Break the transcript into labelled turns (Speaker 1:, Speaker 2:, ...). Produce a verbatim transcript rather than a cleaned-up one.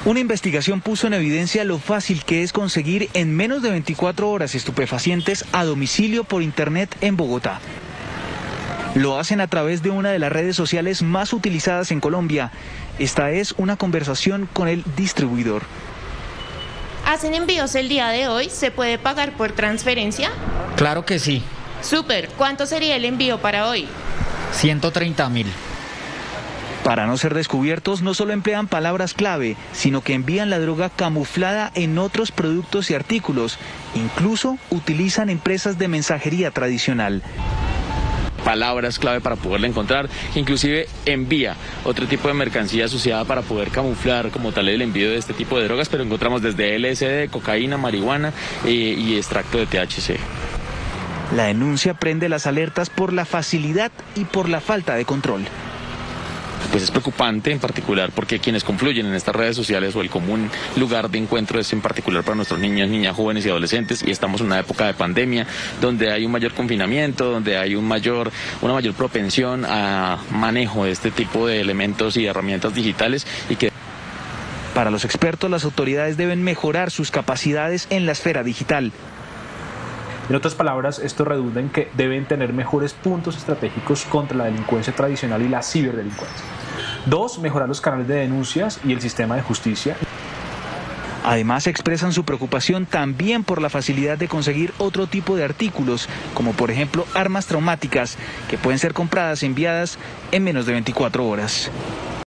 Speaker 1: Una investigación puso en evidencia lo fácil que es conseguir en menos de veinticuatro horas estupefacientes a domicilio por internet en Bogotá. Lo hacen a través de una de las redes sociales más utilizadas en Colombia. Esta es una conversación con el distribuidor.
Speaker 2: ¿Hacen envíos el día de hoy? ¿Se puede pagar por transferencia?
Speaker 3: Claro que sí.
Speaker 2: Súper. ¿Cuánto sería el envío para hoy?
Speaker 3: ciento treinta mil.
Speaker 1: Para no ser descubiertos, no solo emplean palabras clave, sino que envían la droga camuflada en otros productos y artículos. Incluso utilizan empresas de mensajería tradicional.
Speaker 4: Palabras clave para poderla encontrar, inclusive envía otro tipo de mercancía asociada para poder camuflar como tal el envío de este tipo de drogas, pero encontramos desde L S D, cocaína, marihuana eh, y extracto de T H C.
Speaker 1: La denuncia prende las alertas por la facilidad y por la falta de control.
Speaker 4: Pues es preocupante en particular porque quienes confluyen en estas redes sociales o el común lugar de encuentro es en particular para nuestros niños, niñas, jóvenes y adolescentes, y estamos en una época de pandemia donde hay un mayor confinamiento, donde hay un mayor, una mayor propensión a manejo de este tipo de elementos y herramientas digitales y que...
Speaker 1: Para los expertos, las autoridades deben mejorar sus capacidades en la esfera digital.
Speaker 5: En otras palabras, esto redunda en que deben tener mejores puntos estratégicos contra la delincuencia tradicional y la ciberdelincuencia. Dos, mejorar los canales de denuncias y el sistema de justicia.
Speaker 1: Además, expresan su preocupación también por la facilidad de conseguir otro tipo de artículos, como por ejemplo armas traumáticas, que pueden ser compradas y enviadas en menos de veinticuatro horas.